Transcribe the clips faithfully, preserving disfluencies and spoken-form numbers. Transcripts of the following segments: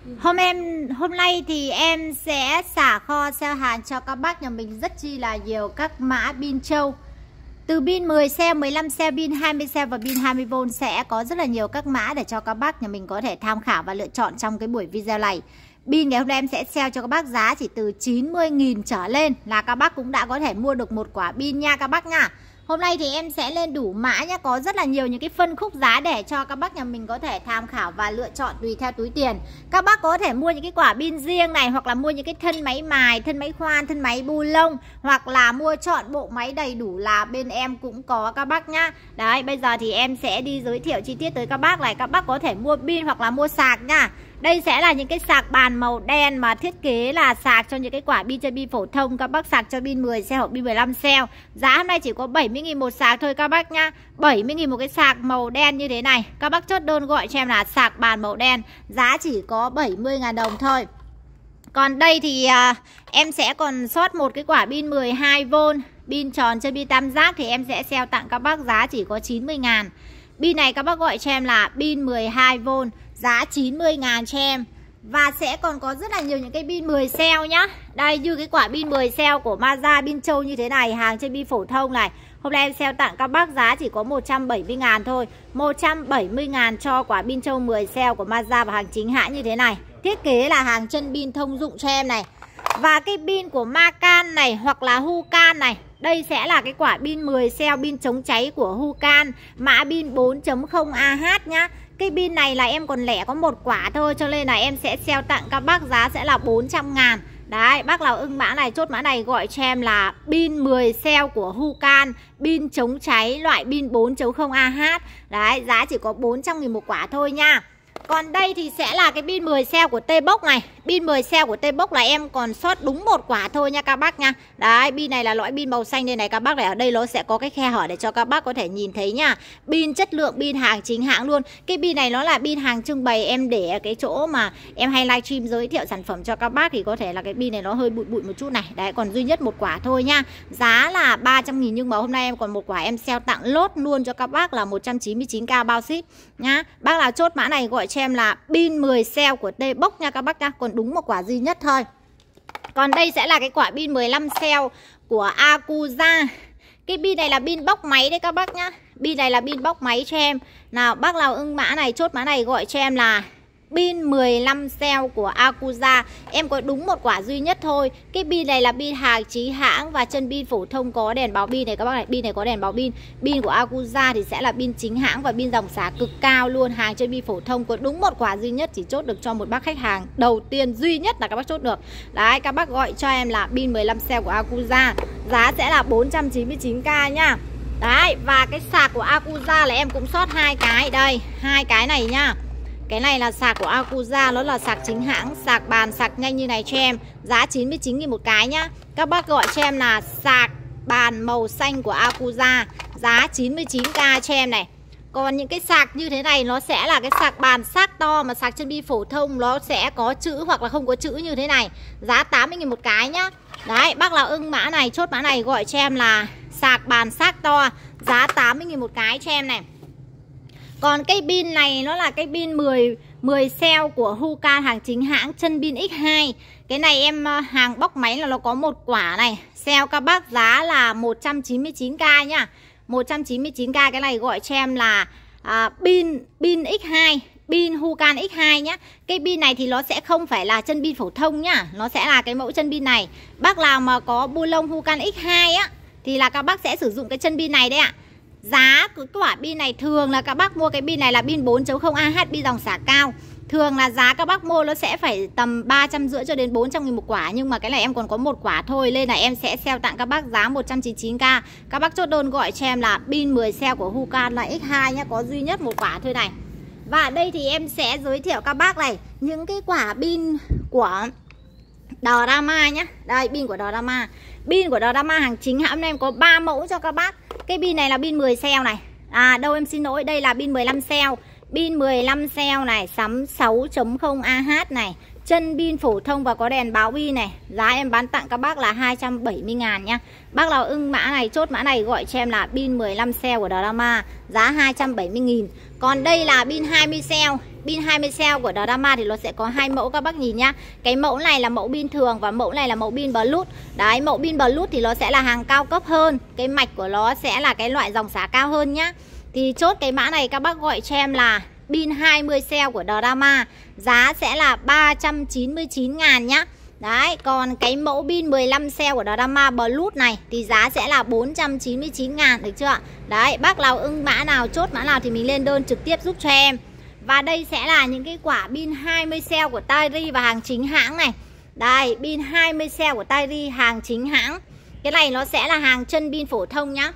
Hôm em hôm nay thì em sẽ xả kho sale hàng cho các bác nhà mình rất chi là nhiều các mã pin trâu. Từ pin mười xeo, mười lăm xeo, pin hai mươi xeo và pin hai mươi vôn sẽ có rất là nhiều các mã để cho các bác nhà mình có thể tham khảo và lựa chọn trong cái buổi video này. Pin ngày hôm nay em sẽ sale cho các bác giá chỉ từ chín mươi nghìn trở lên là các bác cũng đã có thể mua được một quả pin nha các bác nha. Hôm nay thì em sẽ lên đủ mã nhé, có rất là nhiều những cái phân khúc giá để cho các bác nhà mình có thể tham khảo và lựa chọn tùy theo túi tiền. Các bác có thể mua những cái quả pin riêng này, hoặc là mua những cái thân máy mài, thân máy khoan, thân máy bu lông, hoặc là mua chọn bộ máy đầy đủ là bên em cũng có các bác nhá. Đấy, bây giờ thì em sẽ đi giới thiệu chi tiết tới các bác này. Các bác có thể mua pin hoặc là mua sạc nha. Đây sẽ là những cái sạc bàn màu đen mà thiết kế là sạc cho những cái quả pin chơi pin phổ thông. Các bác sạc cho pin mười xeo hoặc pin mười lăm xeo. Giá hôm nay chỉ có bảy mươi nghìn một sạc thôi các bác nhá. bảy mươi nghìn một cái sạc màu đen như thế này. Các bác chốt đơn gọi cho em là sạc bàn màu đen. Giá chỉ có bảy mươi nghìn đồng thôi. Còn đây thì à, em sẽ còn sót một cái quả pin mười hai vôn. Pin tròn chơi pin tam giác thì em sẽ sale tặng các bác giá chỉ có chín mươi nghìn. Pin này các bác gọi cho em là pin mười hai vôn. Giá chín mươi nghìn cho em. Và sẽ còn có rất là nhiều những cái pin mười xeo nhá. Đây như cái quả pin mười xeo của Mazda pin trâu như thế này, hàng trên pin phổ thông này. Hôm nay em sale tặng các bác giá chỉ có một trăm bảy mươi nghìn thôi. Một trăm bảy mươi nghìn cho quả pin trâu mười xeo của Mazda và hàng chính hãng như thế này. Thiết kế là hàng chân pin thông dụng cho em này. Và cái pin của Macan này hoặc là Hucan này, đây sẽ là cái quả pin mười xeo, pin chống cháy của Hucan, mã pin bốn chấm không A H nhá. Cái pin này là em còn lẻ có một quả thôi, cho nên là em sẽ sale tặng các bác giá sẽ là bốn trăm ngàn. Đấy, bác nào ưng mã này chốt mã này gọi cho em là pin mười xeo của Hucan, pin chống cháy loại pin bốn chấm không A H. Đấy, giá chỉ có bốn trăm nghìn một quả thôi nha. Còn đây thì sẽ là cái pin mười xeo của T-Box này. Pin mười xeo của T-Box là em còn sót đúng một quả thôi nha các bác nha. Đấy, pin này là loại pin màu xanh đây này các bác này. Ở đây nó sẽ có cái khe hở để cho các bác có thể nhìn thấy nha. Pin chất lượng, pin hàng chính hãng luôn. Cái pin này nó là pin hàng trưng bày, em để ở cái chỗ mà em hay livestream giới thiệu sản phẩm cho các bác thì có thể là cái pin này nó hơi bụi bụi một chút này. Đấy, còn duy nhất một quả thôi nha. Giá là ba trăm nghìn nhưng mà hôm nay em còn một quả em sale tặng lốt luôn cho các bác là một trăm chín mươi chín k bao ship nhá. Bác nào chốt mã này gọi cho em là pin mười xeo của T-Box nha các bác nha. Còn đúng một quả duy nhất thôi. Còn đây sẽ là cái quả pin mười lăm xeo của Acuza. Cái pin này là pin bóc máy đấy các bác nhá. Pin này là pin bóc máy cho em. Nào bác nào ưng mã này chốt mã này gọi cho em là pin mười lăm xeo của Acuza. Em có đúng một quả duy nhất thôi. Cái pin này là pin hàng chí hãng và chân pin phổ thông có đèn báo pin này các bác này. Pin này có đèn báo pin. Pin của Acuza thì sẽ là pin chính hãng và pin dòng xả cực cao luôn. Hàng chân pin phổ thông có đúng một quả duy nhất, chỉ chốt được cho một bác khách hàng đầu tiên duy nhất là các bác chốt được. Đấy, các bác gọi cho em là pin mười lăm xeo của Acuza. Giá sẽ là bốn trăm chín mươi chín k nhá. Đấy, và cái sạc của Acuza là em cũng sót hai cái. Đây, hai cái này nhá. Cái này là sạc của Acuza, nó là sạc chính hãng, sạc bàn, sạc nhanh như này cho em. Giá chín mươi chín nghìn một cái nhá. Các bác gọi cho em là sạc bàn màu xanh của Acuza. Giá chín mươi chín k cho em này. Còn những cái sạc như thế này nó sẽ là cái sạc bàn sạc to mà sạc chân pin phổ thông nó sẽ có chữ hoặc là không có chữ như thế này. Giá tám mươi nghìn một cái nhá. Đấy, bác nào ưng mã này chốt mã này gọi cho em là sạc bàn sạc to. Giá tám mươi nghìn một cái cho em này. Còn cái pin này nó là cái pin mười, mười xeo của Hucan hàng chính hãng chân pin X hai. Cái này em hàng bóc máy là nó có một quả này. Sale các bác giá là một trăm chín mươi chín k nhá. một trăm chín mươi chín k cái này gọi cho em là à, pin pin X hai, pin Hucan X hai nhá. Cái pin này thì nó sẽ không phải là chân pin phổ thông nhá. Nó sẽ là cái mẫu chân pin này. Bác nào mà có bu lông Hucan X hai á thì là các bác sẽ sử dụng cái chân pin này đấy ạ. Giá của quả pin này thường là các bác mua cái pin này là pin bốn chấm không A H, pin dòng xả cao. Thường là giá các bác mua nó sẽ phải tầm ba trăm rưỡi cho đến bốn trăm nghìn một quả. Nhưng mà cái này em còn có một quả thôi, nên là em sẽ sale tặng các bác giá một trăm chín mươi chín k. Các bác chốt đơn gọi cho em là pin mười xeo của Hucan là X hai nhá, có duy nhất một quả thôi này. Và đây thì em sẽ giới thiệu các bác này những cái quả pin của Drama nhá. Đây, pin của Drama. Pin của Drama hàng chính hãng hôm nay em có ba mẫu cho các bác. Cái pin này là pin mười xeo này. À đâu em xin lỗi, đây là pin mười lăm xeo. Pin mười lăm xeo này, sắm sáu chấm không A H này. Chân pin phổ thông và có đèn báo pin này. Giá em bán tặng các bác là hai trăm bảy mươi ngàn nhá. Bác nào ưng mã này chốt mã này gọi cho em là pin mười lăm xeo của Drama. Giá hai trăm bảy mươi nghìn. Còn đây là pin hai mươi xeo. Pin hai mươi cell của Drama thì nó sẽ có hai mẫu các bác nhìn nhá. Cái mẫu này là mẫu pin thường và mẫu này là mẫu pin Bluetooth. Đấy, mẫu pin Bluetooth thì nó sẽ là hàng cao cấp hơn. Cái mạch của nó sẽ là cái loại dòng xả cao hơn nhá. Thì chốt cái mã này các bác gọi cho em là pin hai mươi cell của Drama. Giá sẽ là ba trăm chín mươi chín ngàn nhá. Đấy, còn cái mẫu pin mười lăm cell của Drama Bluetooth này thì giá sẽ là bốn trăm chín mươi chín ngàn, được chưa ạ? Đấy, bác nào ưng mã nào, chốt mã nào thì mình lên đơn trực tiếp giúp cho em. Và đây sẽ là những cái quả pin hai mươi cell của Tairi và hàng chính hãng này. Đây, pin hai mươi cell của Tairi hàng chính hãng. Cái này nó sẽ là hàng chân pin phổ thông nhá.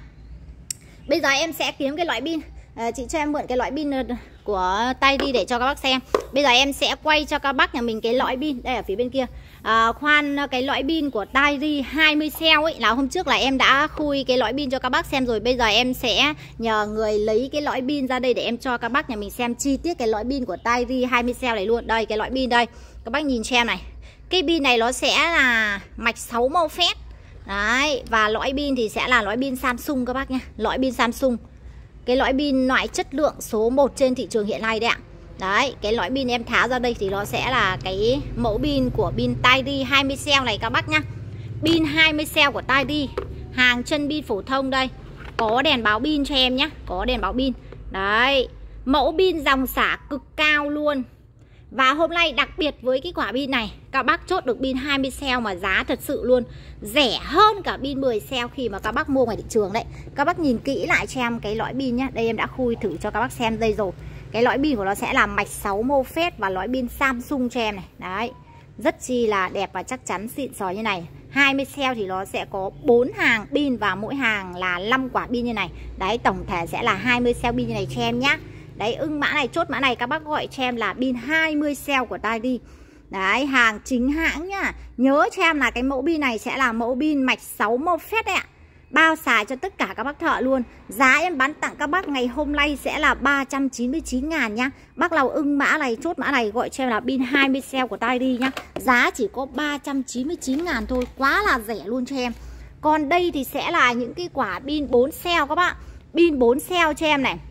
Bây giờ em sẽ kiếm cái loại pin, à, chị cho em mượn cái loại pin của Tairi để cho các bác xem. Bây giờ em sẽ quay cho các bác nhà mình cái loại pin. Đây ở phía bên kia. À, khoan, cái loại pin của Tairi hai mươi cell ấy là hôm trước là em đã khui cái loại pin cho các bác xem rồi. Bây giờ em sẽ nhờ người lấy cái loại pin ra đây để em cho các bác nhà mình xem chi tiết cái loại pin của Tairi hai mươi cell này luôn. Đây, cái loại pin đây. Các bác nhìn xem này. Cái pin này nó sẽ là mạch sáu màu phét. Đấy, và loại pin thì sẽ là loại pin Samsung các bác nhé. Loại pin Samsung. Cái loại pin loại chất lượng số một trên thị trường hiện nay đấy ạ. Đấy, cái loại pin em tháo ra đây thì nó sẽ là cái mẫu pin của pin Tairi hai mươi cell này các bác nhá. Pin hai mươi cell của Tairi, hàng chân pin phổ thông đây. Có đèn báo pin cho em nhé, có đèn báo pin. Đấy, mẫu pin dòng xả cực cao luôn. Và hôm nay đặc biệt với cái quả pin này, các bác chốt được pin hai mươi cell mà giá thật sự luôn rẻ hơn cả pin mười cell khi mà các bác mua ngoài thị trường đấy. Các bác nhìn kỹ lại cho em cái lõi pin nhá. Đây em đã khui thử cho các bác xem đây rồi. Cái lõi pin của nó sẽ là mạch sáu mô phết và lõi pin Samsung cho em này. Đấy, rất chi là đẹp và chắc chắn xịn sò như này. hai mươi cell thì nó sẽ có bốn hàng pin và mỗi hàng là năm quả pin như này. Đấy, tổng thể sẽ là hai mươi cell pin như này cho em nhá. Đấy, ưng mã này, chốt mã này các bác gọi cho em là pin hai mươi cell của Tairi. Đấy, hàng chính hãng nhá. Nhớ cho em là cái mẫu pin này sẽ là mẫu pin mạch sáu mô phết đấy ạ. Bao xài cho tất cả các bác thợ luôn. Giá em bán tặng các bác ngày hôm nay sẽ là ba trăm chín mươi chín ngàn nhá. Bác nào ưng mã này, chốt mã này gọi cho em là pin hai mươi cell của Tairi nhá. Giá chỉ có ba trăm chín mươi chín ngàn thôi, quá là rẻ luôn cho em. Còn đây thì sẽ là những cái quả pin bốn cell các bạn. Pin bốn cell cho em này.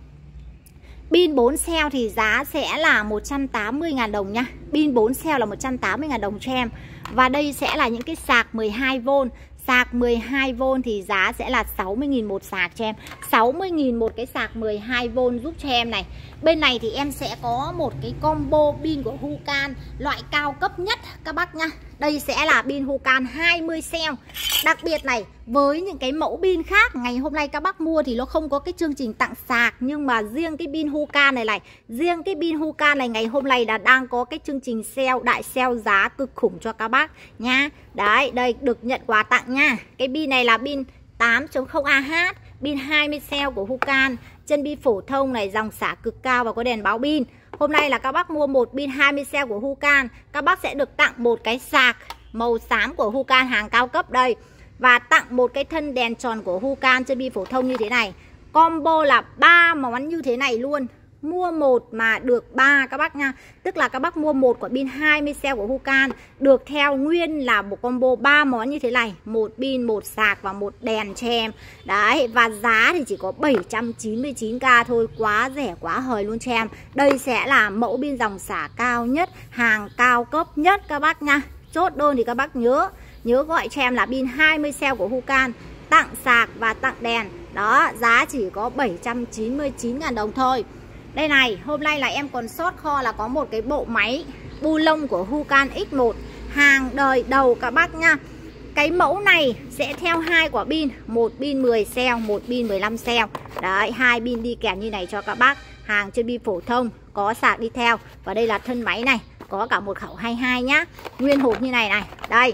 Pin bốn cell thì giá sẽ là một trăm tám mươi ngàn đồng nhá. Pin bốn cell là một trăm tám mươi ngàn đồng cho em. Và đây sẽ là những cái sạc mười hai vôn. Sạc mười hai vôn thì giá sẽ là sáu mươi nghìn một sạc cho em. sáu mươi nghìn một cái sạc mười hai vôn giúp cho em này. Bên này thì em sẽ có một cái combo pin của Hucan loại cao cấp nhất các bác nhá. Đây sẽ là pin Hucan hai mươi cell. Đặc biệt này, với những cái mẫu pin khác ngày hôm nay các bác mua thì nó không có cái chương trình tặng sạc. Nhưng mà riêng cái pin Hucan này này, riêng cái pin Hucan này ngày hôm nay là đang có cái chương trình sale, đại sale giá cực khủng cho các bác nha. Đấy, đây được nhận quà tặng nha. Cái pin này là pin tám chấm không A H, pin hai mươi cell của Hucan, chân pin phổ thông này, dòng xả cực cao và có đèn báo pin. Hôm nay là các bác mua một pin hai mươi cell của Hucan, các bác sẽ được tặng một cái sạc màu xám của Hucan hàng cao cấp đây. Và tặng một cái thân đèn tròn của Hucan chân pin phổ thông như thế này. Combo là ba món như thế này luôn. Mua một mà được ba các bác nha. Tức là các bác mua một quả pin hai mươi cell của Hucan được theo nguyên là một combo ba món như thế này. Một pin, một sạc và một đèn cho em. Đấy, và giá thì chỉ có bảy trăm chín mươi chín k thôi. Quá rẻ, quá hời luôn cho em. Đây sẽ là mẫu pin dòng xả cao nhất, hàng cao cấp nhất các bác nha. Chốt đơn thì các bác nhớ Nhớ gọi cho em là pin hai mươi cell của Hucan, tặng sạc và tặng đèn. Đó, giá chỉ có bảy trăm chín mươi chín ngàn đồng thôi. Đây này, hôm nay là em còn sót kho là có một cái bộ máy bu lông của Hucan X một, hàng đời đầu các bác nha. Cái mẫu này sẽ theo hai quả pin, một pin mười cell, một pin mười lăm cell. Đấy, hai pin đi kèm như này cho các bác. Hàng trên pin phổ thông, có sạc đi theo. Và đây là thân máy này, có cả một khẩu hai mươi hai nhá. Nguyên hộp như này này. Đây,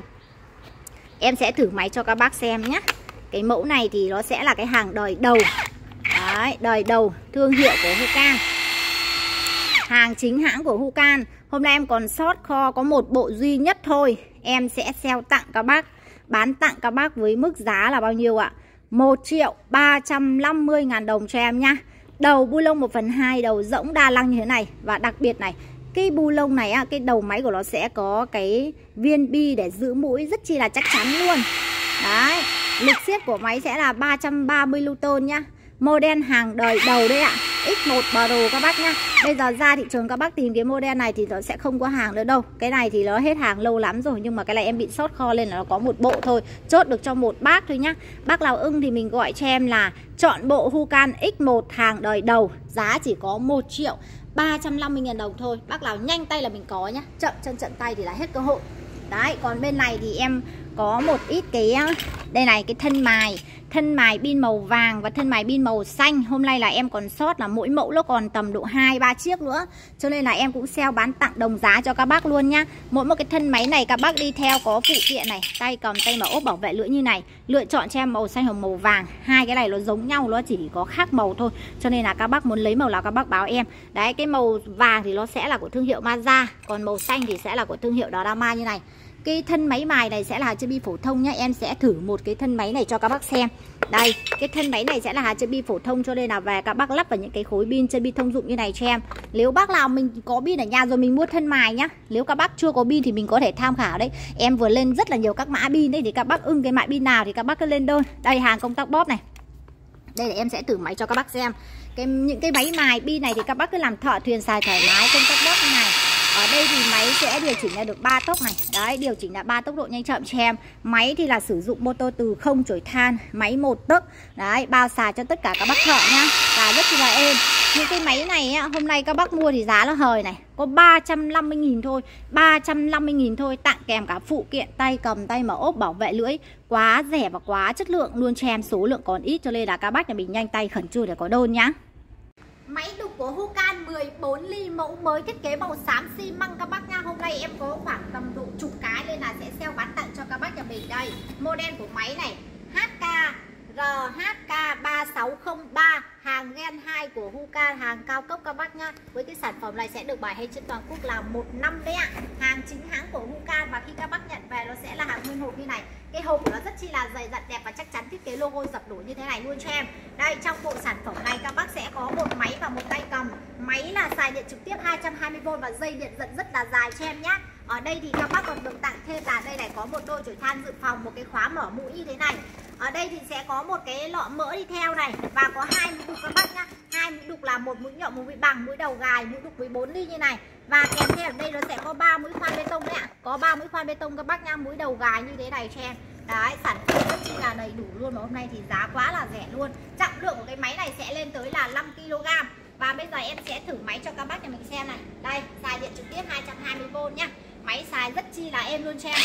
em sẽ thử máy cho các bác xem nhé. Cái mẫu này thì nó sẽ là cái hàng đời đầu. Đấy, đời đầu thương hiệu của Hucan, hàng chính hãng của Hucan. Hôm nay em còn sót kho có một bộ duy nhất thôi. Em sẽ sale tặng các bác, bán tặng các bác với mức giá là bao nhiêu ạ? một triệu ba trăm năm mươi ngàn đồng cho em nhá. Đầu bu lông một phần hai, đầu rỗng đa năng như thế này. Và đặc biệt này, cái bu lông này á, cái đầu máy của nó sẽ có cái viên bi để giữ mũi rất chi là chắc chắn luôn. Đấy, lực siết của máy sẽ là ba trăm ba mươi newton nhá. Model hàng đời đầu đấy ạ. ích một Pro các bác nhá. Bây giờ ra thị trường các bác tìm cái model này thì nó sẽ không có hàng nữa đâu. Cái này thì nó hết hàng lâu lắm rồi, nhưng mà cái này em bị sót kho lên là nó có một bộ thôi, chốt được cho một bác thôi nhá. Bác nào ưng thì mình gọi cho em là chọn bộ Hucan ích một hàng đời đầu, giá chỉ có một triệu ba trăm năm mươi nghìn đồng thôi. Bác nào nhanh tay là mình có nhá, chậm chân chậm tay thì là hết cơ hội. Đấy, còn bên này thì em có một ít cái, đây này, cái thân mài Thân mài pin màu vàng và thân mài pin màu xanh. Hôm nay là em còn sót là mỗi mẫu nó còn tầm độ hai ba chiếc nữa, cho nên là em cũng sale bán tặng đồng giá cho các bác luôn nhá. Mỗi một cái thân máy này các bác đi theo có phụ kiện này, tay cầm, tay mở ốp, bảo vệ lưỡi như này. Lựa chọn cho em màu xanh hoặc màu vàng. Hai cái này nó giống nhau, nó chỉ có khác màu thôi, cho nên là các bác muốn lấy màu nào các bác báo em. Đấy, cái màu vàng thì nó sẽ là của thương hiệu Mazda, còn màu xanh thì sẽ là của thương hiệu Dama như này. Cái thân máy mài này sẽ là hạt chơi bi phổ thông nhá. Em sẽ thử một cái thân máy này cho các bác xem. Đây, cái thân máy này sẽ là hạt chơi bi phổ thông, cho nên là về các bác lắp vào những cái khối pin chơi bi thông dụng như này cho em. Nếu bác nào mình có pin ở nhà rồi mình mua thân mài nhá. Nếu các bác chưa có pin thì mình có thể tham khảo đấy. Em vừa lên rất là nhiều các mã pin đấy, thì các bác ưng cái mã pin nào thì các bác cứ lên đơn. Đây, hàng công tắc bóp này. Đây để em sẽ thử máy cho các bác xem. Cái những cái máy mài pin này thì các bác cứ làm thợ thuyền xài thoải mái, công tắc bóp như này. Ở đây thì máy sẽ điều chỉnh là được ba tốc này. Đấy, điều chỉnh là ba tốc độ nhanh chậm cho em. Máy thì là sử dụng motor từ không chổi than, máy một tấc. Đấy, bao xài cho tất cả các bác thợ nhá. Và rất là êm. Những cái máy này á, hôm nay các bác mua thì giá nó hời này, có ba trăm năm mươi nghìn thôi, ba trăm năm mươi nghìn thôi, tặng kèm cả phụ kiện tay cầm, tay mở ốp, bảo vệ lưỡi. Quá rẻ và quá chất lượng luôn cho em, số lượng còn ít cho nên là các bác nhà mình nhanh tay khẩn trương để có đơn nhá. Máy đục của Hucan mười bốn ly, mẫu mới, thiết kế màu xám xi măng các bác nha. Hôm nay em có khoảng tầm độ chục cái nên là sẽ sale bán tặng cho các bác nhà mình. Đây, model của máy này H K R H K ba sáu không ba, hàng Gen hai của Hucan, hàng cao cấp các bác nha. Với cái sản phẩm này sẽ được bảo hành trên toàn quốc là một năm đấy ạ. Hàng chính hãng của Hucan, và khi các bác nhận về nó sẽ là hàng nguyên hộp như này. Cái hộp của nó rất chi là dày dặn đẹp và chắc chắn, thiết kế logo dập nổi như thế này luôn cho em. Đây, trong bộ sản phẩm này các bác sẽ có một máy và một tay cầm. Máy là xài điện trực tiếp hai trăm hai mươi vôn và dây điện dẫn rất là dài cho em nhá. Ở đây thì các bác còn được tặng thêm là đây này, có một đôi chổi than dự phòng, một cái khóa mở mũi như thế này. Ở đây thì sẽ có một cái lọ mỡ đi theo này, và có hai mũi đục các bác nhá. Hai mũi đục là một mũi nhọn, một mũi bằng, mũi đầu gài, mũi đục mười bốn ly như này. Và kèm theo ở đây nó sẽ có ba mũi khoan bê tông đấy ạ. Có ba mũi khoan bê tông các bác nhá, mũi đầu gài như thế này cho em. Đấy, sản phẩm rất chi là đầy đủ luôn, mà hôm nay thì giá quá là rẻ luôn. Trọng lượng của cái máy này sẽ lên tới là năm ki lô gam. Và bây giờ em sẽ thử máy cho các bác nhà mình xem này. Đây, xài điện trực tiếp hai trăm hai mươi vôn nhá. Máy xài rất chi là êm luôn cho em.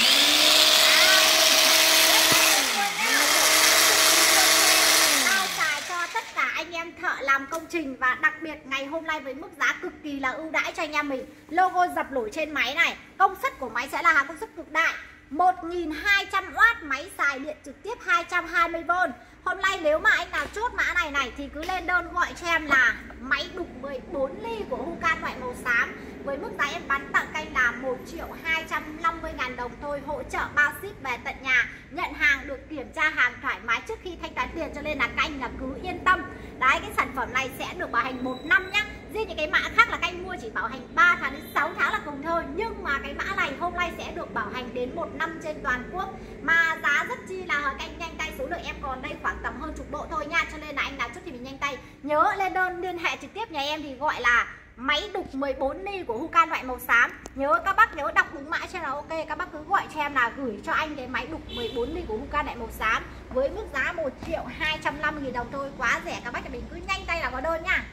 Bao xài cho tất cả anh em thợ làm công trình, và đặc biệt ngày hôm nay với mức giá cực kỳ là ưu đãi cho anh em mình. Logo dập nổi trên máy này. Công suất của máy sẽ là hàng công suất cực đại, một nghìn hai trăm oát, máy xài điện trực tiếp hai trăm hai mươi vôn. Hôm nay nếu mà anh nào chốt mã này này thì cứ lên đơn gọi cho em là máy đục mười bốn ly của Hucan loại màu xám. Với mức giá em bán tặng canh là một triệu hai trăm năm mươi ngàn đồng thôi, hỗ trợ bao ship về tận nhà, nhận hàng được kiểm tra hàng thoải mái trước khi thanh toán tiền, cho nên là canh là cứ yên tâm. Đấy, cái sản phẩm này sẽ được bảo hành một năm nhá. Riêng những cái mã khác là canh mua chỉ bảo hành ba tháng đến sáu tháng là cùng thôi, nhưng mà cái mã này hôm nay sẽ được bảo hành đến một năm trên toàn quốc, mà giá rất chi là hỏi canh nhanh tay. Số lượng em còn đây khoảng tầm hơn chục bộ thôi nha, cho nên là anh nào chút thì mình nhanh tay. Nhớ lên đơn liên hệ trực tiếp nhà em thì gọi là máy đục mười bốn ly của Hucan loại màu xám. Nhớ các bác nhớ đọc đúng mã cho là ok. Các bác cứ gọi cho em là gửi cho anh cái máy đục mười bốn ly của Hucan loại màu xám với mức giá một triệu hai trăm năm mươi nghìn đồng thôi, quá rẻ. Các bác nhà mình cứ nhanh tay là có đơn nha.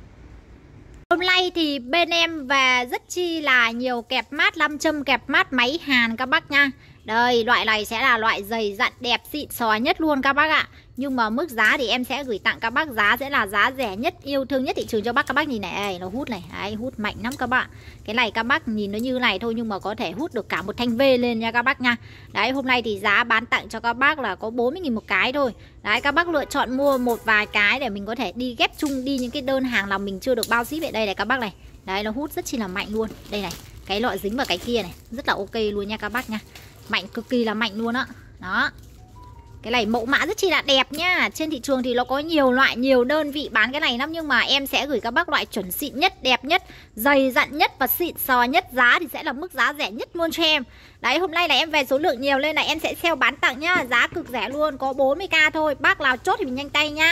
Hôm nay thì bên em về rất chi là nhiều kẹp mát nam châm, kẹp mát máy Hàn các bác nha. Đây, loại này sẽ là loại dày dặn đẹp xịn sò nhất luôn các bác ạ. Nhưng mà mức giá thì em sẽ gửi tặng các bác giá sẽ là giá rẻ nhất, yêu thương nhất thị trường cho bác. Các bác nhìn này, này nó hút này, đấy, hút mạnh lắm các bạn. Cái này các bác nhìn nó như này thôi nhưng mà có thể hút được cả một thanh V lên nha các bác nha. Đấy, hôm nay thì giá bán tặng cho các bác là có bốn mươi nghìn một cái thôi. Đấy, các bác lựa chọn mua một vài cái để mình có thể đi ghép chung đi những cái đơn hàng nào mình chưa được bao ship. Về đây này các bác này. Đấy, nó hút rất chi là mạnh luôn. Đây này, cái lọ dính vào cái kia này, rất là ok luôn nha các bác nha. Mạnh cực kỳ là mạnh luôn á. Đó. Đó. Cái này mẫu mã rất chi là đẹp nhá. Trên thị trường thì nó có nhiều loại, nhiều đơn vị bán cái này lắm, nhưng mà em sẽ gửi các bác loại chuẩn xịn nhất, đẹp nhất, dày dặn nhất và xịn sò nhất. Giá thì sẽ là mức giá rẻ nhất luôn cho em. Đấy, hôm nay là em về số lượng nhiều nên là em sẽ sale bán tặng nhá. Giá cực rẻ luôn, có bốn mươi k thôi. Bác nào chốt thì mình nhanh tay nhá.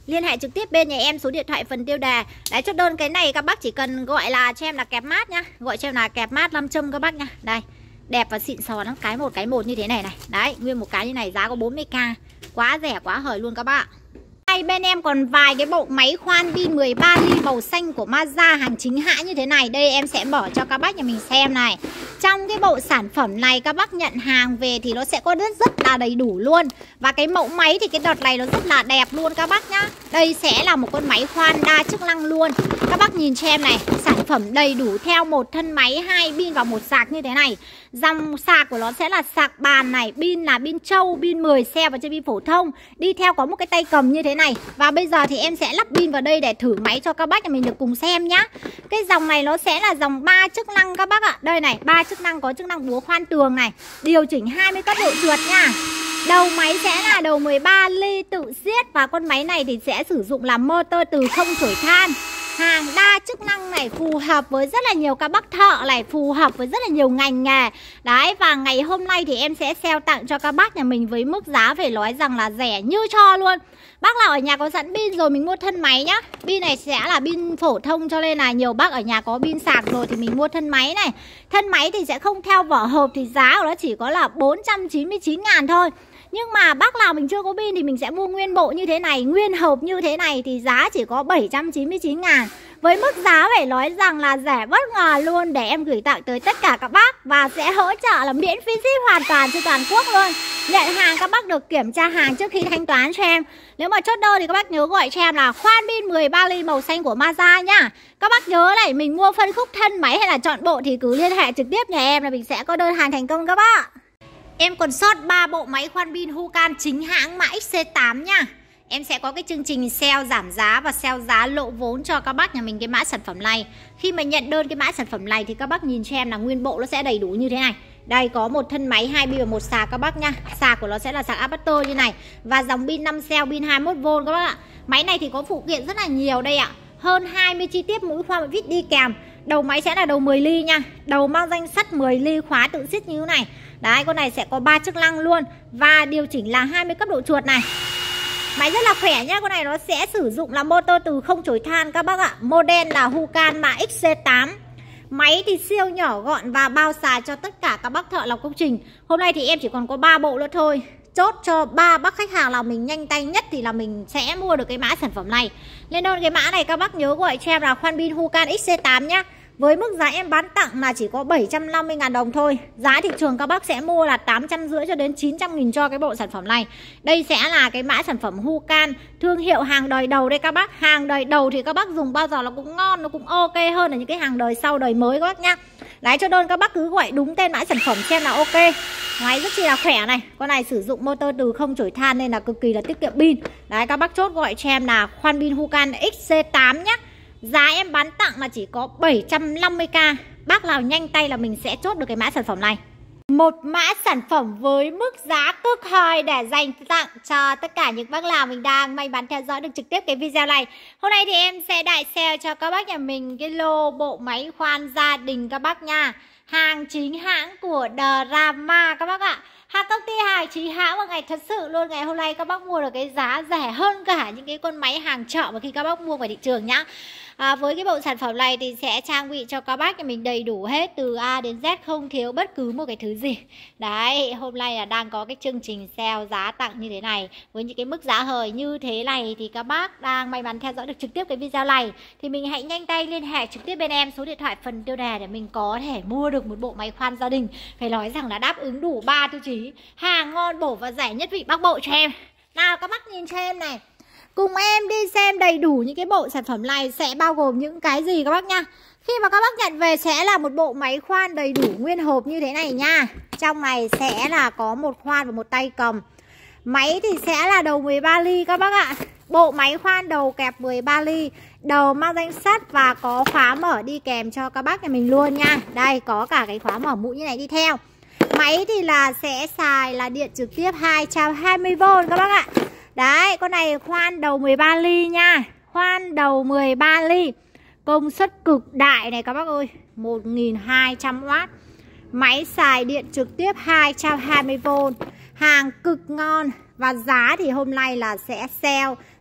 liên hệ trực tiếp bên nhà em, số điện thoại phần tiêu đề. Đấy, chốt đơn cái này các bác chỉ cần gọi là cho em là kẹp mát nhá. Gọi cho em là kẹp mát nam châm các bác nhá. Đây, đẹp và xịn sò lắm, cái một cái một như thế này này. Đấy, nguyên một cái như này giá có bốn mươi k. Quá rẻ quá hời luôn các bạn. Đây bên em còn vài cái bộ máy khoan pin mười ba ly màu xanh của Mazda hàng chính hãng như thế này. Đây em sẽ mở cho các bác nhà mình xem này. Trong cái bộ sản phẩm này các bác nhận hàng về thì nó sẽ có rất rất là đầy đủ luôn. Và cái mẫu máy thì cái đợt này nó rất là đẹp luôn các bác nhá. Đây sẽ là một con máy khoan đa chức năng luôn. Các bác nhìn cho em này, sản phẩm đầy đủ theo một thân máy, hai pin và một sạc như thế này. Dòng sạc của nó sẽ là sạc bàn này, pin là pin trâu, pin mười xe và chơi pin phổ thông. Đi theo có một cái tay cầm như thế này. Và bây giờ thì em sẽ lắp pin vào đây để thử máy cho các bác nhà mình được cùng xem nhá. Cái dòng này nó sẽ là dòng ba chức năng các bác ạ. Đây này, ba chức năng, có chức năng búa khoan tường này, điều chỉnh hai mươi cấp độ trượt nha. Đầu máy sẽ là đầu mười ba ly tự siết. Và con máy này thì sẽ sử dụng làm motor từ không chổi than. Hàng đa chức năng này, phù hợp với rất là nhiều các bác thợ này, phù hợp với rất là nhiều ngành nghề. Đấy, và ngày hôm nay thì em sẽ sale tặng cho các bác nhà mình với mức giá phải nói rằng là rẻ như cho luôn. Bác nào ở nhà có sẵn pin rồi mình mua thân máy nhá. Pin này sẽ là pin phổ thông cho nên là nhiều bác ở nhà có pin sạc rồi thì mình mua thân máy này. Thân máy thì sẽ không theo vỏ hộp thì giá của nó chỉ có là bốn trăm chín mươi chín ngàn thôi. Nhưng mà bác nào mình chưa có pin thì mình sẽ mua nguyên bộ như thế này, nguyên hộp như thế này thì giá chỉ có bảy trăm chín mươi chín ngàn. Với mức giá phải nói rằng là rẻ bất ngờ luôn để em gửi tặng tới tất cả các bác. Và sẽ hỗ trợ là miễn phí ship hoàn toàn trên toàn quốc luôn. Nhận hàng các bác được kiểm tra hàng trước khi thanh toán cho em. Nếu mà chốt đơn thì các bác nhớ gọi cho em là khoan pin mười ba ly màu xanh của Mazda nhá. Các bác nhớ này, mình mua phân khúc thân máy hay là chọn bộ thì cứ liên hệ trực tiếp nhà em là mình sẽ có đơn hàng thành công các bác. Em còn sót ba bộ máy khoan pin Hukan chính hãng mã X C tám nha. Em sẽ có cái chương trình sale giảm giá và sale giá lộ vốn cho các bác nhà mình cái mã sản phẩm này. Khi mà nhận đơn cái mã sản phẩm này thì các bác nhìn cho em là nguyên bộ nó sẽ đầy đủ như thế này. Đây có một thân máy, hai pin và một sạc các bác nha. Sạc của nó sẽ là sạc adapter như này. Và dòng pin năm cell, pin hai mươi mốt vôn các bác ạ. Máy này thì có phụ kiện rất là nhiều đây ạ. Hơn hai mươi chi tiết mũi khoan vít đi kèm. Đầu máy sẽ là đầu mười ly nha. Đầu mang danh sắt mười ly, khóa tự siết như thế này. Đấy, con này sẽ có ba chức năng luôn. Và điều chỉnh là hai mươi cấp độ chuột này. Máy rất là khỏe nhá. Con này nó sẽ sử dụng là motor từ không chổi than các bác ạ. Model là Hukan mã X C tám. Máy thì siêu nhỏ gọn và bao xài cho tất cả các bác thợ làm công trình. Hôm nay thì em chỉ còn có ba bộ nữa thôi. Chốt cho ba bác khách hàng nào mình nhanh tay nhất thì là mình sẽ mua được cái mã sản phẩm này. Lên đơn cái mã này các bác nhớ gọi cho em là khoan pin Hukan X C tám nhá. Với mức giá em bán tặng là chỉ có bảy trăm năm mươi ngàn đồng thôi. Giá thị trường các bác sẽ mua là tám trăm rưỡi cho đến chín trăm nghìn cho cái bộ sản phẩm này. Đây sẽ là cái mã sản phẩm Hukan, thương hiệu hàng đời đầu đây các bác. Hàng đời đầu thì các bác dùng bao giờ nó cũng ngon, nó cũng ok hơn là những cái hàng đời sau, đời mới các bác nhá. Đấy, cho đơn các bác cứ gọi đúng tên mã sản phẩm xem là ok. Máy rất chi là khỏe này. Con này sử dụng motor từ không chổi than nên là cực kỳ là tiết kiệm pin. Đấy, các bác chốt gọi cho em là khoan pin Hukan X C tám nhá. Giá em bán tặng là chỉ có bảy trăm năm mươi k. Bác nào nhanh tay là mình sẽ chốt được cái mã sản phẩm này. Một mã sản phẩm với mức giá cực hời để dành tặng cho tất cả những bác nào mình đang may mắn theo dõi được trực tiếp cái video này. Hôm nay thì em sẽ đại sale cho các bác nhà mình cái lô bộ máy khoan gia đình các bác nha. Hàng chính hãng của Drama các bác ạ. Hàng công ty hàng chính hãng, và ngày thật sự luôn, ngày hôm nay các bác mua được cái giá rẻ hơn cả những cái con máy hàng chợ mà khi các bác mua ngoài thị trường nhá. À, với cái bộ sản phẩm này thì sẽ trang bị cho các bác nhà mình đầy đủ hết từ A đến Z, không thiếu bất cứ một cái thứ gì. Đấy, hôm nay là đang có cái chương trình sale giá tặng như thế này. Với những cái mức giá hời như thế này thì các bác đang may mắn theo dõi được trực tiếp cái video này thì mình hãy nhanh tay liên hệ trực tiếp bên em, số điện thoại phần tiêu đề để mình có thể mua được một bộ máy khoan gia đình. Phải nói rằng là đáp ứng đủ ba tiêu chí: hàng ngon, bổ và rẻ nhất vị Bắc Bộ cho em. Nào các bác nhìn cho em này, cùng em đi xem đầy đủ những cái bộ sản phẩm này sẽ bao gồm những cái gì các bác nha. Khi mà các bác nhận về sẽ là một bộ máy khoan đầy đủ nguyên hộp như thế này nha. Trong này sẽ là có một khoan và một tay cầm. Máy thì sẽ là đầu mười ba ly các bác ạ. Bộ máy khoan đầu kẹp mười ba ly, đầu mang danh sắt và có khóa mở đi kèm cho các bác nhà mình luôn nha. Đây có cả cái khóa mở mũi như này đi theo. Máy thì là sẽ xài là điện trực tiếp hai trăm hai mươi vôn các bác ạ. Đấy, con này khoan đầu mười ba ly nha. Khoan đầu mười ba ly. Công suất cực đại này các bác ơi, một nghìn hai trăm oát. Máy xài điện trực tiếp hai trăm hai mươi vôn. Hàng cực ngon. Và giá thì hôm nay là sẽ sale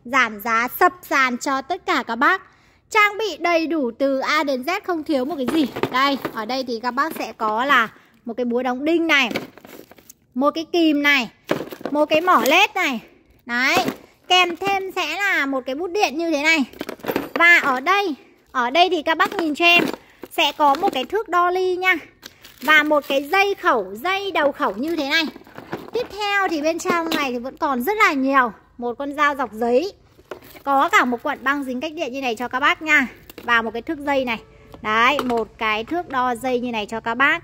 giảm giá sập sàn cho tất cả các bác. Trang bị đầy đủ từ A đến Z, không thiếu một cái gì. Đây, ở đây thì các bác sẽ có là một cái búa đóng đinh này, một cái kìm này, một cái mỏ lết này. Đấy, kèm thêm sẽ là một cái bút điện như thế này. Và ở đây, ở đây thì các bác nhìn cho em sẽ có một cái thước đo ly nha. Và một cái dây khẩu, dây đầu khẩu như thế này. Tiếp theo thì bên trong này thì vẫn còn rất là nhiều. Một con dao dọc giấy, có cả một cuộn băng dính cách điện như này cho các bác nha. Và một cái thước dây này. Đấy, một cái thước đo dây như này cho các bác.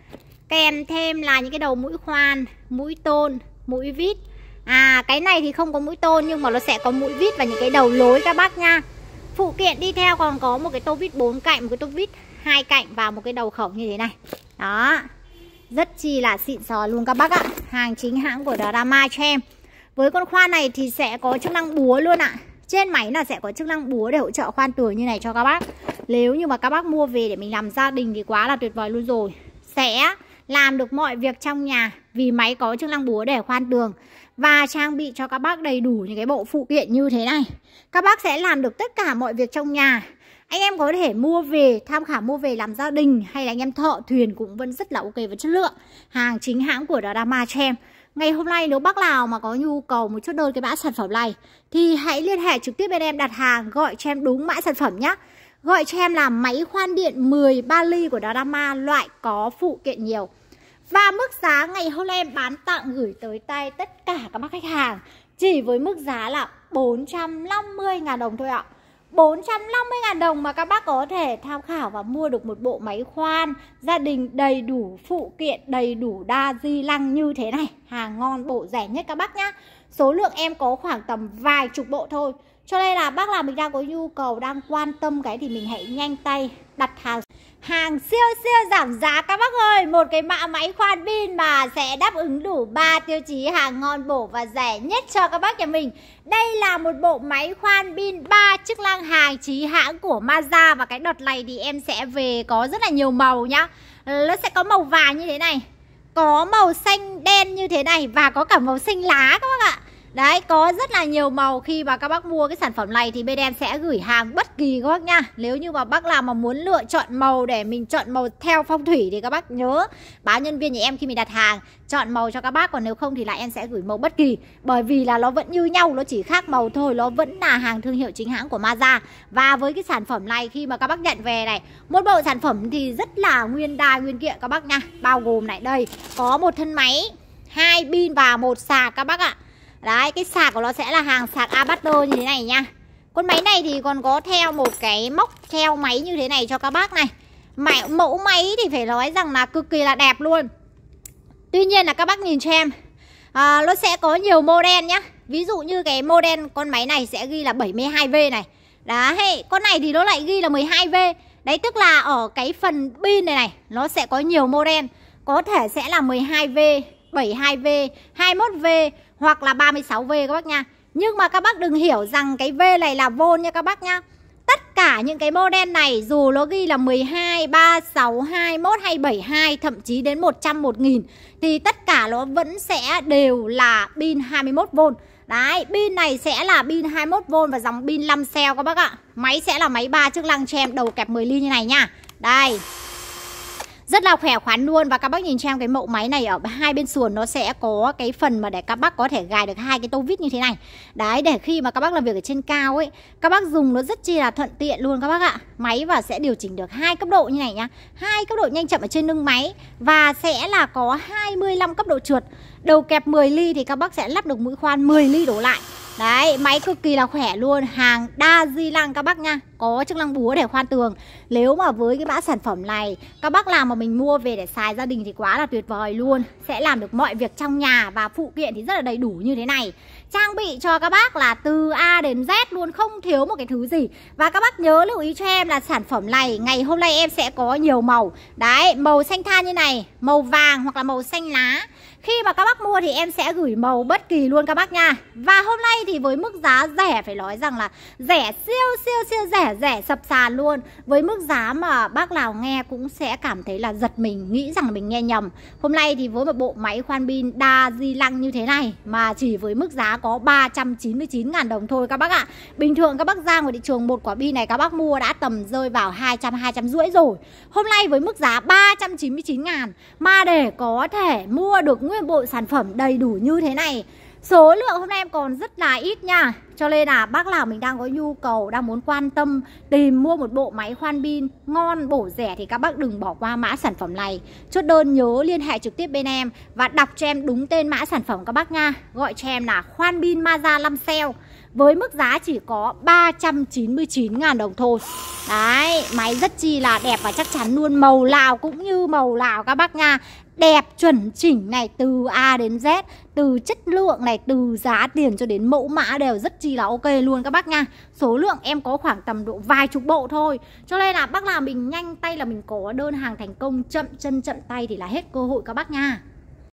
Kèm thêm là những cái đầu mũi khoan, mũi tôn, mũi vít. À, cái này thì không có mũi tôn nhưng mà nó sẽ có mũi vít và những cái đầu lối các bác nha. Phụ kiện đi theo còn có một cái tô vít bốn cạnh, một cái tô vít hai cạnh và một cái đầu khẩu như thế này. Đó, rất chi là xịn sò luôn các bác ạ. Hàng chính hãng của Drama cho em. Với con khoan này thì sẽ có chức năng búa luôn ạ. Trên máy là sẽ có chức năng búa để hỗ trợ khoan tường như này cho các bác. Nếu như mà các bác mua về để mình làm gia đình thì quá là tuyệt vời luôn rồi. Sẽ làm được mọi việc trong nhà vì máy có chức năng búa để khoan tường. Và trang bị cho các bác đầy đủ những cái bộ phụ kiện như thế này. Các bác sẽ làm được tất cả mọi việc trong nhà. Anh em có thể mua về, tham khảo mua về làm gia đình, hay là anh em thợ thuyền cũng vẫn rất là ok với chất lượng. Hàng chính hãng của Drama cho em. Ngày hôm nay nếu bác nào mà có nhu cầu một chút đơn cái mã sản phẩm này thì hãy liên hệ trực tiếp bên em đặt hàng, gọi cho em đúng mã sản phẩm nhé. Gọi cho em là máy khoan điện mười ba ly của Drama, loại có phụ kiện nhiều. Và mức giá ngày hôm nay em bán tặng gửi tới tay tất cả các bác khách hàng chỉ với mức giá là bốn trăm năm mươi nghìn đồng thôi ạ. bốn trăm năm mươi nghìn đồng mà các bác có thể tham khảo và mua được một bộ máy khoan gia đình đầy đủ phụ kiện, đầy đủ đa di lăng như thế này. Hàng ngon bổ rẻ nhất các bác nhá. Số lượng em có khoảng tầm vài chục bộ thôi. Cho nên là bác nào mình đang có nhu cầu, đang quan tâm cái thì mình hãy nhanh tay đặt hàng. Hàng siêu siêu giảm giá các bác ơi. Một cái mã máy khoan pin mà sẽ đáp ứng đủ ba tiêu chí hàng ngon bổ và rẻ nhất cho các bác nhà mình. Đây là một bộ máy khoan pin ba chức năng hàng chí hãng của Mazda. Và cái đợt này thì em sẽ về có rất là nhiều màu nhá. Nó sẽ có màu vàng như thế này, có màu xanh đen như thế này, và có cả màu xanh lá các bác ạ. Đấy, có rất là nhiều màu. Khi mà các bác mua cái sản phẩm này thì bên em sẽ gửi hàng bất kỳ các bác nha. Nếu như mà bác nào mà muốn lựa chọn màu để mình chọn màu theo phong thủy thì các bác nhớ báo nhân viên nhà em khi mình đặt hàng chọn màu cho các bác. Còn nếu không thì lại em sẽ gửi màu bất kỳ. Bởi vì là nó vẫn như nhau, nó chỉ khác màu thôi. Nó vẫn là hàng thương hiệu chính hãng của Mazda. Và với cái sản phẩm này khi mà các bác nhận về này, một bộ sản phẩm thì rất là nguyên đai nguyên kiện các bác nha. Bao gồm này, đây có một thân máy, hai pin và một sạc các bác ạ. Đấy, cái sạc của nó sẽ là hàng sạc adapter như thế này nha. Con máy này thì còn có theo một cái móc theo máy như thế này cho các bác này. Mẫu máy thì phải nói rằng là cực kỳ là đẹp luôn. Tuy nhiên là các bác nhìn cho em, à, nó sẽ có nhiều model nhá. Ví dụ như cái model con máy này sẽ ghi là bảy mươi hai V này. Đấy, con này thì nó lại ghi là mười hai V. Đấy, tức là ở cái phần pin này này nó sẽ có nhiều model. Có thể sẽ là mười hai V, bảy mươi hai V, hai mươi mốt V hoặc là ba mươi sáu V các bác nha. Nhưng mà các bác đừng hiểu rằng cái V này là volt nha các bác nha. Tất cả những cái model này dù nó ghi là mười hai, ba mươi sáu, hai mươi mốt hay bảy mươi hai, thậm chí đến một trăm, một nghìn thì tất cả nó vẫn sẽ đều là pin hai mươi mốt volt. Đấy, pin này sẽ là pin hai mươi mốt volt và dòng pin năm cell các bác ạ. Máy sẽ là máy ba chức năng cho em, đầu kẹp mười ly như này nha. Đây, rất là khỏe khoắn luôn. Và các bác nhìn cho em cái mẫu máy này ở hai bên sườn nó sẽ có cái phần mà để các bác có thể gài được hai cái tô vít như thế này. Đấy, để khi mà các bác làm việc ở trên cao ấy, các bác dùng nó rất chi là thuận tiện luôn các bác ạ. Máy và sẽ điều chỉnh được hai cấp độ như này nhá. Hai cấp độ nhanh chậm ở trên lưng máy và sẽ là có hai mươi lăm cấp độ trượt. Đầu kẹp mười ly thì các bác sẽ lắp được mũi khoan mười ly đổ lại. Đấy, máy cực kỳ là khỏe luôn. Hàng đa di lăng các bác nha. Có chức năng búa để khoan tường. Nếu mà với cái mã sản phẩm này các bác làm mà mình mua về để xài gia đình thì quá là tuyệt vời luôn. Sẽ làm được mọi việc trong nhà. Và phụ kiện thì rất là đầy đủ như thế này. Trang bị cho các bác là từ A đến Z luôn, không thiếu một cái thứ gì. Và các bác nhớ lưu ý cho em là sản phẩm này ngày hôm nay em sẽ có nhiều màu. Đấy, màu xanh than như này, màu vàng hoặc là màu xanh lá. Khi mà các bác mua thì em sẽ gửi màu bất kỳ luôn các bác nha. Và hôm nay thì với mức giá rẻ phải nói rằng là rẻ siêu siêu siêu rẻ rẻ rẻ sập sàn luôn. Với mức giá mà bác nào nghe cũng sẽ cảm thấy là giật mình, nghĩ rằng mình nghe nhầm. Hôm nay thì với một bộ máy khoan pin đa di lăng như thế này mà chỉ với mức giá có ba trăm chín mươi chín nghìn đồng thôi các bác ạ. Bình thường các bác ra ngoài thị trường một quả pin này các bác mua đã tầm rơi vào hai trăm, hai trăm rưỡi rồi. Hôm nay với mức giá ba trăm chín mươi chín nghìn mà để có thể mua được nguyên bộ sản phẩm đầy đủ như thế này, số lượng hôm nay em còn rất là ít nha. Cho nên là bác nào mình đang có nhu cầu, đang muốn quan tâm tìm mua một bộ máy khoan pin ngon, bổ, rẻ thì các bác đừng bỏ qua mã sản phẩm này. Chốt đơn nhớ liên hệ trực tiếp bên em và đọc cho em đúng tên mã sản phẩm các bác nha. Gọi cho em là khoan pin Maza năm cell với mức giá chỉ có ba trăm chín mươi chín nghìn đồng thôi. Đấy, máy rất chi là đẹp và chắc chắn luôn. Màu nào cũng như màu nào các bác nha. Đẹp chuẩn chỉnh này, từ A đến Z, từ chất lượng này, từ giá tiền cho đến mẫu mã đều rất chi là ok luôn các bác nha. Số lượng em có khoảng tầm độ vài chục bộ thôi. Cho nên là bác nào mình nhanh tay là mình có đơn hàng thành công, chậm chân chậm tay thì là hết cơ hội các bác nha.